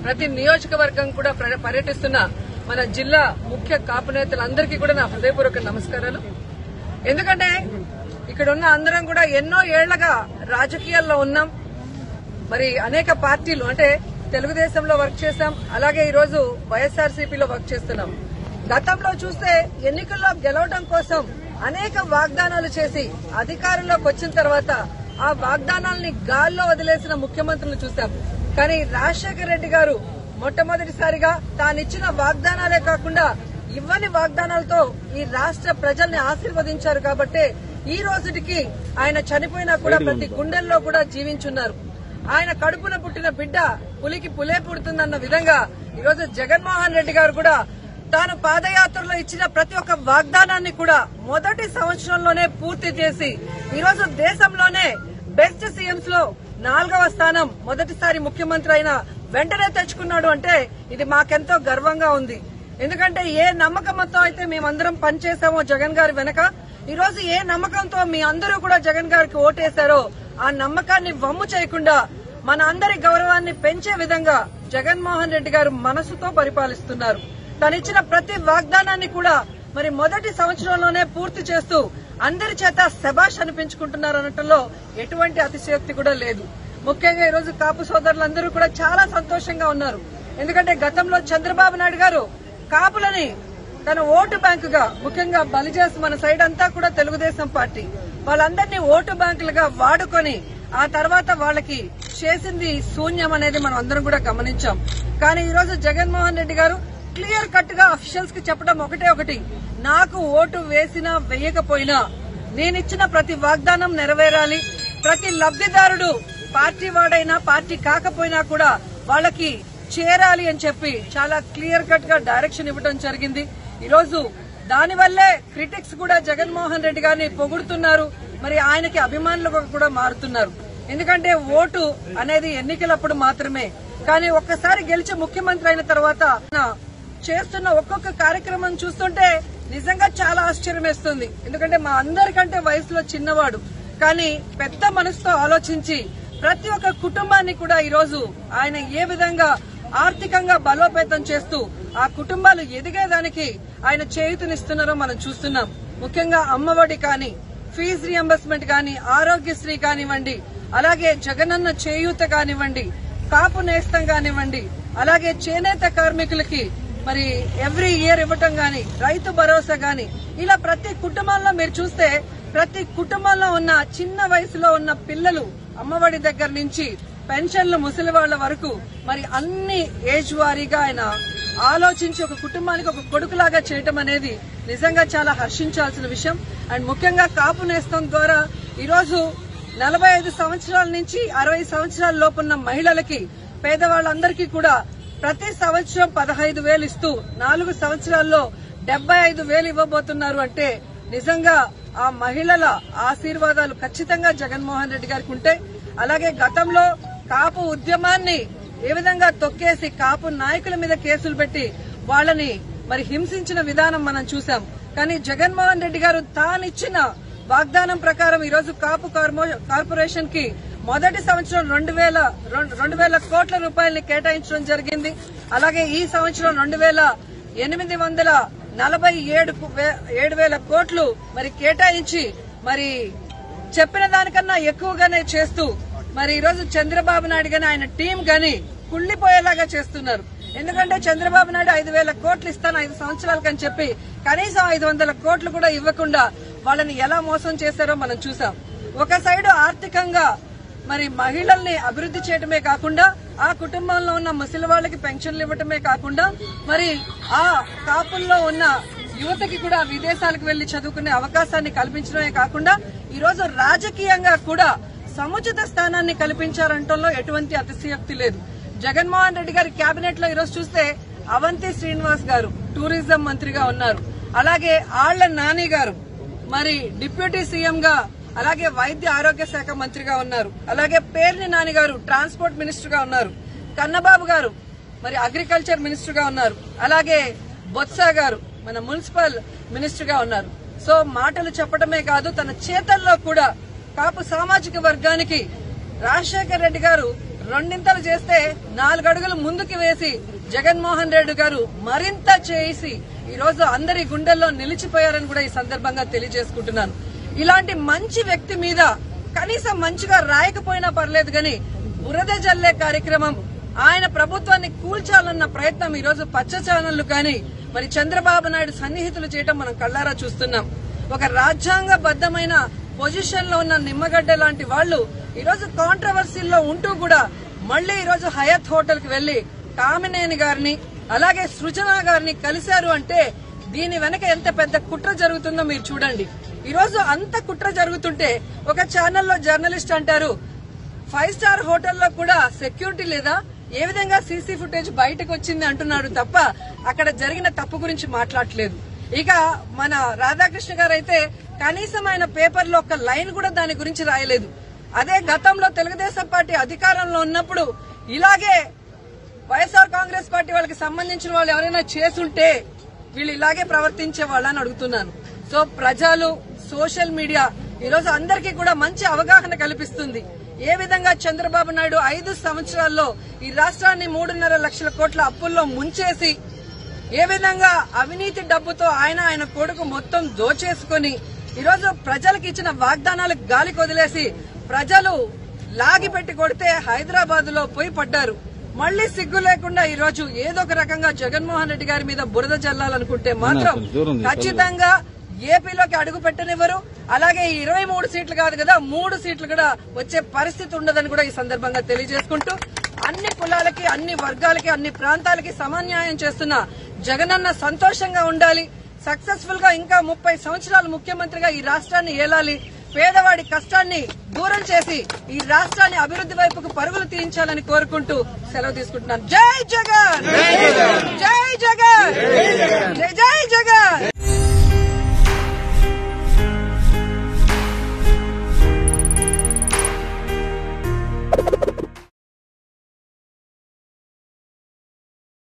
ప్రతి నియోజకవర్గం కూడా పర్యటిస్తున్న మన జిల్లా ముఖ్య కాపు నేతలందరికీ కూడా నా హృదయపూర్వక నమస్కారాలు. ఎందుకంటే ఇక్కడ ఉన్న అందరం కూడా ఎన్నో ఏళ్లగా రాజకీయాల్లో ఉన్నాం. మరి అనేక పార్టీలు అంటే తెలుగుదేశంలో వర్క్ చేశాం, అలాగే ఈరోజు వైఎస్ఆర్సీపీలో వర్క్ చేస్తున్నాం. గతంలో చూస్తే ఎన్నికల్లో గెలవడం కోసం అనేక వాగ్దానాలు చేసి అధికారంలోకి వచ్చిన తర్వాత ఆ వాగ్దానాల్ని గాల్లో వదిలేసిన ముఖ్యమంత్రులు చూశాం. కానీ రాజశేఖర రెడ్డి గారు మొట్టమొదటిసారిగా తానిచ్చిన వాగ్దానాలే కాకుండా ఇవ్వని వాగ్దానాలతో ఈ రాష్ట్ర ప్రజల్ని ఆశీర్వదించారు. కాబట్టి ఈ రోజుకి ఆయన చనిపోయినా కూడా ప్రతి గుండెల్లో కూడా జీవించున్నారు. ఆయన కడుపున పుట్టిన బిడ్డ పులికి పులే పుడుతుందన్న విధంగా ఈరోజు జగన్మోహన్ రెడ్డి గారు కూడా తాను పాదయాత్రలో ఇచ్చిన ప్రతి ఒక్క వాగ్దానాన్ని కూడా మొదటి సంవత్సరంలోనే పూర్తి చేసి ఈరోజు దేశంలోనే బెస్ట్ సీఎంస్ లో 4వ స్థానం మొదటిసారి ముఖ్యమంత్రి అయిన వెంటనే తెచ్చుకున్నాడు. అంటే ఇది మాకెంతో గర్వంగా ఉంది. ఎందుకంటే ఏ నమ్మకంతో అయితే మేమందరం పనిచేశామో జగన్ గారి వెనక, ఈరోజు ఏ నమ్మకంతో మీ అందరూ కూడా జగన్ గారికి ఓటేశారో ఆ నమ్మకాన్ని వమ్ము చేయకుండా మన అందరి గౌరవాన్ని పెంచే విధంగా జగన్మోహన్ రెడ్డి గారు మనసుతో పరిపాలిస్తున్నారు. తనిచ్చిన ప్రతి వాగ్దానాన్ని కూడా మరి మొదటి సంవత్సరంలోనే పూర్తి చేస్తూ అందరి చేత శభాష్ అనిపించుకుంటున్నారు అనటంలో ఎటువంటి అతిశయోక్తి కూడా లేదు. ముఖ్యంగా ఈరోజు కాపు సోదరులందరూ కూడా చాలా సంతోషంగా ఉన్నారు. ఎందుకంటే గతంలో చంద్రబాబు నాయుడు గారు కాపులని తన ఓటు బ్యాంకుగా ముఖ్యంగా బలిజేసి మన సైడ్ అంతా కూడా తెలుగుదేశం పార్టీ వాళ్ళందరినీ ఓటు బ్యాంకులుగా వాడుకొని ఆ తర్వాత వాళ్ళకి చేసింది శూన్యం అనేది మనం అందరం కూడా గమనించాం. కానీ ఈరోజు జగన్మోహన్ రెడ్డి గారు క్లియర్ కట్ గా అఫీషియల్స్ కి చెప్పడం ఒకటి, నాకు ఓటు వేసినా వేయకపోయినా నేనిచ్చిన ప్రతి వాగ్దానం నెరవేరాలి. ప్రతి లబ్దిదారుడు పార్టీ వాడైనా పార్టీ కాకపోయినా కూడా వాళ్ళకి చేరాలి అని చెప్పి చాలా క్లియర్ కట్ గా డైరెక్షన్ ఇవ్వడం జరిగింది. ఈరోజు దానివల్లే క్రిటిక్స్ కూడా జగన్మోహన్ రెడ్డి గారిని పొగుడుతున్నారు. మరి ఆయనకి అభిమానులుగా కూడా మారుతున్నారు. ఎందుకంటే ఓటు అనేది ఎన్నికలప్పుడు మాత్రమే. కానీ ఒక్కసారి గెలిచి ముఖ్యమంత్రి అయిన తర్వాత చేస్తున్న ఒక్కొక్క కార్యక్రమం చూస్తుంటే నిజంగా చాలా ఆశ్చర్యం వేస్తుంది. ఎందుకంటే మా అందరికంటే వయసులో చిన్నవాడు, కానీ పెద్ద మనసుతో ఆలోచించి ప్రతి ఒక్క కుటుంబాన్ని కూడా ఈరోజు ఆయన ఏ విధంగా ఆర్థికంగా బలోపేతం చేస్తూ ఆ కుటుంబాలు ఎదిగేదానికి ఆయన చేయూతనిస్తున్నారో మనం చూస్తున్నాం. ముఖ్యంగా అమ్మఒడి కానీ, ఫీజు రియంబర్స్మెంట్ కానీ, ఆరోగ్యశ్రీ కానివ్వండి, అలాగే జగనన్న చేయూత కానివ్వండి, కాపు నేస్తం కానివ్వండి, అలాగే చేనేత కార్మికులకి మరి ఎవ్రీ ఇయర్ ఇవ్వటం గాని, రైతు భరోసా గాని, ఇలా ప్రతి కుటుంబంలో మీరు చూస్తే ప్రతి కుటుంబంలో ఉన్న చిన్న వయసులో ఉన్న పిల్లలు అమ్మఒడి దగ్గర నుంచి పెన్షన్లు ముసలి వాళ్ల వరకు మరి అన్ని ఏజ్ వారీగా ఆయన ఆలోచించి ఒక కుటుంబానికి ఒక కొడుకులాగా చేయటం అనేది నిజంగా చాలా హర్షించాల్సిన విషయం. అండ్ ముఖ్యంగా కాపు నేస్తం ద్వారా ఈరోజు 45 సంవత్సరాల నుంచి 60 సంవత్సరాల లోపున్న మహిళలకి, పేదవాళ్లందరికీ కూడా ప్రతి సంవత్సరం 15,000 ఇస్తూ 4 సంవత్సరాల్లో 75,000 ఇవ్వబోతున్నారు. అంటే నిజంగా ఆ మహిళల ఆశీర్వాదాలు ఖచ్చితంగా జగన్మోహన్ రెడ్డి గారికి ఉంటాయి. అలాగే గతంలో కాపు ఉద్యమాన్ని ఏ విధంగా తొక్కేసి కాపు నాయకుల మీద కేసులు పెట్టి వాళ్ళని మరి హింసించిన విధానం మనం చూసాం. కానీ జగన్మోహన్ రెడ్డి గారు తానిచ్చిన వాగ్దానం ప్రకారం ఈరోజు కాపు కార్పొరేషన్ కి మొదటి సంవత్సరం 2,000 కోట్ల రూపాయలని కేటాయించడం జరిగింది. అలాగే ఈ సంవత్సరం 2,847 కోట్లు మరి కేటాయించి మరి చెప్పిన దానికన్నా ఎక్కువగానే చేస్తూ మరి ఈరోజు చంద్రబాబు నాయుడు గాని ఆయన టీం గాని కుళ్లిపోయేలాగా చేస్తున్నారు. ఎందుకంటే చంద్రబాబు నాయుడు 5,000 కోట్లు ఇస్తాను 5 సంవత్సరాలకని చెప్పి కనీసం 500 కోట్లు కూడా ఇవ్వకుండా వాళ్ళని ఎలా మోసం చేశారో మనం చూసాం. ఒక సైడు ఆర్థికంగా మరి మహిళల్ని అభివృద్ది చేయటమే కాకుండా ఆ కుటుంబంలో ఉన్న ముసలి వాళ్ళకి పెన్షన్లు ఇవ్వటమే కాకుండా మరి ఆ కాపుల్లో ఉన్న యువతకి కూడా విదేశాలకు వెళ్లి చదువుకునే అవకాశాన్ని కల్పించడమే కాకుండా ఈరోజు రాజకీయంగా కూడా సముచిత స్థానాన్ని కల్పించారంటంలో ఎటువంటి అతిశయోక్తి లేదు. జగన్మోహన్ రెడ్డి గారి కేబినెట్ లో ఈరోజు చూస్తే అవంతి శ్రీనివాస్ గారు టూరిజం మంత్రిగా ఉన్నారు. అలాగే ఆళ్ల నాని గారు మరి డిప్యూటీ సీఎం గా, అలాగే వైద్య ఆరోగ్య శాఖ మంత్రిగా ఉన్నారు. అలాగే పేర్ని నాని గారు ట్రాన్స్పోర్ట్ మినిస్టర్ గా ఉన్నారు. కన్నబాబు గారు మరి అగ్రికల్చర్ మినిస్టర్ గా ఉన్నారు. అలాగే బొత్స గారు మన మున్సిపల్ మినిస్టర్ గా ఉన్నారు. సో మాటలు చెప్పడమే కాదు తన చేతల్లో కూడా కాపు సామాజిక వర్గానికి రాజశేఖర రెడ్డి గారు రెండింతలు చేస్తే 4 అడుగులు ముందుకు వేసి జగన్మోహన్ రెడ్డి గారు మరింత చేసి ఈ రోజు అందరి గుండెల్లో నిలిచిపోయారని కూడా ఈ సందర్భంగా తెలియజేసుకుంటున్నాను. ఇలాంటి మంచి వ్యక్తి మీద కనీసం మంచిగా రాయకపోయినా పర్లేదు గాని బురద జల్లే కార్యక్రమం, ఆయన ప్రభుత్వాన్ని కూల్చాలన్న ప్రయత్నం ఈ రోజు పచ్చ ఛానళ్లు కానీ మరి చంద్రబాబు నాయుడు సన్నిహితులు చేయటం మనం కళ్లారా చూస్తున్నాం. ఒక రాజ్యాంగబద్దమైన పొజిషన్ లో ఉన్న నిమ్మగడ్డ లాంటి వాళ్లు ఈ రోజు కాంట్రవర్సీల్లో ఉంటూ కూడా మళ్లీ ఈ రోజు హయత్ హోటల్ కి వెళ్లి కామినేని గారిని అలాగే సృజన గారిని కలిశారు అంటే దీని వెనక ఎంత పెద్ద కుట్ర జరుగుతుందో మీరు చూడండి. ఈ రోజు అంత కుట్ర జరుగుతుంటే ఒక ఛానల్లో జర్నలిస్ట్ అంటారు 5 స్టార్ హోటల్లో కూడా సెక్యూరిటీ లేదా, ఏ విధంగా సీసీ ఫుటేజ్ బయటకు వచ్చింది అంటున్నారు తప్ప అక్కడ జరిగిన తప్పు గురించి మాట్లాడలేదు. ఇక మన రాధాకృష్ణ గారు అయితే కనీసం ఆయన పేపర్లో ఒక లైన్ కూడా దాని గురించి రాయలేదు. అదే గతంలో తెలుగుదేశం పార్టీ అధికారంలో ఉన్నప్పుడు ఇలాగే వైఎస్ఆర్ కాంగ్రెస్ పార్టీ వాళ్ళకి సంబంధించిన వాళ్ళు ఎవరైనా చేసుంటే వీళ్ళు ఇలాగే ప్రవర్తించే వాళ్ళని అడుగుతున్నాను. సో ప్రజలు, సోషల్ మీడియా ఈ రోజు అందరికీ కూడా మంచి అవగాహన కల్పిస్తుంది. ఏ విధంగా చంద్రబాబు నాయుడు 5 సంవత్సరాల్లో ఈ రాష్ట్రాన్ని 3.5 లక్షల కోట్ల అప్పుల్లో ముంచేసి ఏ విధంగా అవినీతి డబ్బుతో ఆయన కొడుకు మొత్తం దోచేసుకుని ఈరోజు ప్రజలకు ఇచ్చిన వాగ్దానాలకు గాలికి వదిలేసి ప్రజలు లాగిపెట్టి కొడితే హైదరాబాద్ లో పోయి పడ్డారు. మళ్లీ సిగ్గు లేకుండా ఈ రోజు ఏదో ఒక రకంగా జగన్మోహన్ రెడ్డి గారి మీద బురద జల్లాలనుకుంటే మాత్రం ఖచ్చితంగా ఏపీలోకి అడుగు పెట్టనివ్వరు. అలాగే 23 సీట్లు కాదు కదా 3 సీట్లు కూడా వచ్చే పరిస్థితి ఉండదని కూడా ఈ సందర్భంగా తెలియజేసుకుంటూ అన్ని కులాలకి, అన్ని వర్గాలకి, అన్ని ప్రాంతాలకి సమన్యాయం చేస్తున్న జగనన్న సంతోషంగా ఉండాలి. సక్సెస్ఫుల్ గా ఇంకా 30 సంవత్సరాలు ముఖ్యమంత్రిగా ఈ రాష్ట్రాన్ని ఏలాలి. పేదవాడి కష్టాన్ని దూరం చేసి ఈ రాష్ట్రాన్ని అభివృద్ది వైపుకు పరుగులు తీయించాలని కోరుకుంటూ సెలవు తీసుకుంటున్నాను. జై జగన్, జై జగన్, జై జగన్.